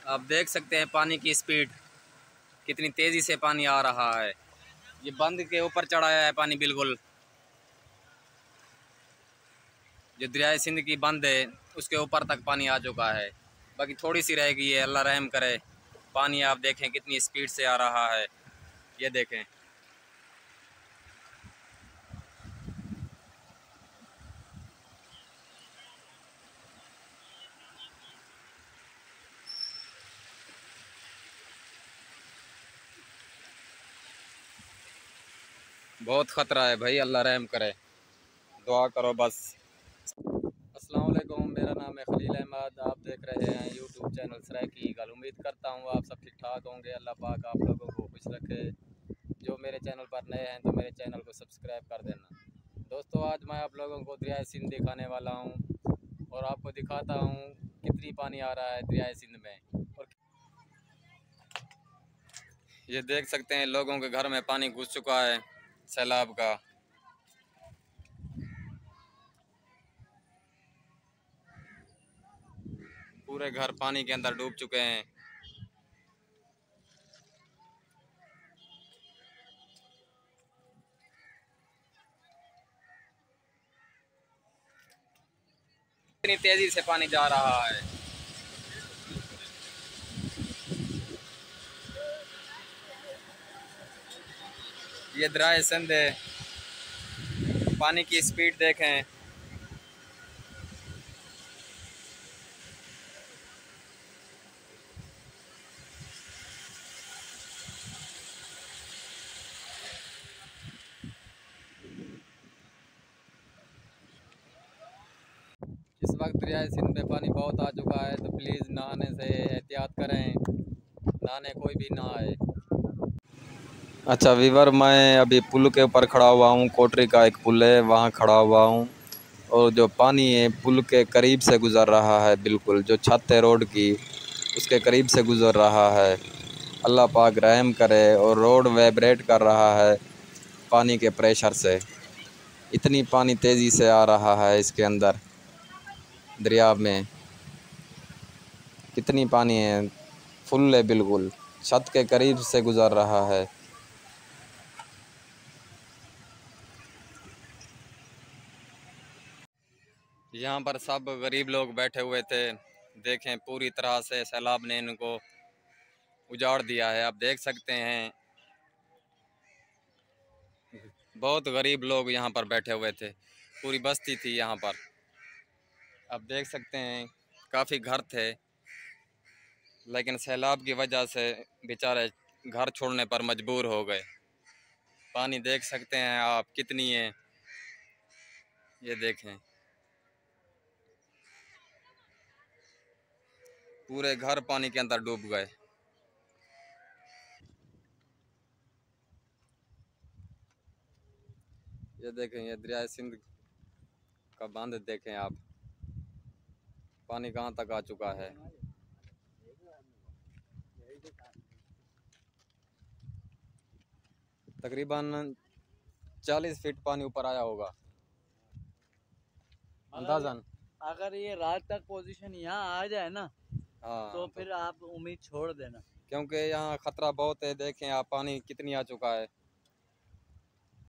आप देख सकते हैं पानी की स्पीड कितनी तेज़ी से पानी आ रहा है। ये बंद के ऊपर चढ़ाया है पानी बिल्कुल। जो दरिया सिंध की बंद है उसके ऊपर तक पानी आ चुका है। बाकी थोड़ी सी रह गई है, अल्लाह रहम करे। पानी आप देखें कितनी स्पीड से आ रहा है, ये देखें। बहुत ख़तरा है भाई, अल्लाह रहम करे। दुआ करो बस। अस्सलाम वालेकुम, मेरा नाम है खलील अहमद। आप देख रहे हैं यूट्यूब चैनल सराकी गल। उम्मीद करता हूँ आप सब ठीक ठाक होंगे। अल्लाह पाक आप लोगों को खुश रखे। जो मेरे चैनल पर नए हैं तो मेरे चैनल को सब्सक्राइब कर देना। दोस्तों, आज मैं आप लोगों को दरिया सिंध दिखाने वाला हूँ और आपको दिखाता हूँ कितनी पानी आ रहा है दरिया सिंध में। और ये देख सकते हैं लोगों के घर में पानी घुस चुका है सैलाब का। पूरे घर पानी के अंदर डूब चुके हैं। इतनी तेजी से पानी जा रहा है। ये दरिया सिंध है, पानी की स्पीड देखें। इस वक्त दरिया सिंध में पानी बहुत आ चुका है, तो प्लीज़ नहाने से एहतियात करें, नहाने कोई भी ना आए। अच्छा वीवर, मैं अभी पुल के ऊपर खड़ा हुआ हूँ। कोटरी का एक पुल है, वहाँ खड़ा हुआ हूँ और जो पानी है पुल के करीब से गुज़र रहा है। बिल्कुल जो छत है रोड की उसके करीब से गुज़र रहा है। अल्लाह पाक रहम करे। और रोड वाइब्रेट कर रहा है पानी के प्रेशर से। इतनी पानी तेज़ी से आ रहा है इसके अंदर दरिया में। कितनी पानी है, फुल है, बिल्कुल छत के करीब से गुज़र रहा है। यहाँ पर सब गरीब लोग बैठे हुए थे। देखें पूरी तरह से सैलाब ने इनको उजाड़ दिया है। आप देख सकते हैं बहुत गरीब लोग यहाँ पर बैठे हुए थे। पूरी बस्ती थी यहाँ पर। आप देख सकते हैं काफ़ी घर थे, लेकिन सैलाब की वजह से बेचारे घर छोड़ने पर मजबूर हो गए। पानी देख सकते हैं आप कितनी है, ये देखें। पूरे घर पानी के अंदर डूब गए। ये देखें, ये दरिया सिंध का बांध देखें आप, पानी कहाँ तक आ चुका है। तकरीबन 40 फीट पानी ऊपर आया होगा अंदाजन। अगर ये रात तक पोजीशन यहाँ आ जाए ना, हाँ तो फिर आप उम्मीद छोड़ देना, क्योंकि यहाँ खतरा बहुत है। देखें आप पानी कितनी आ चुका है।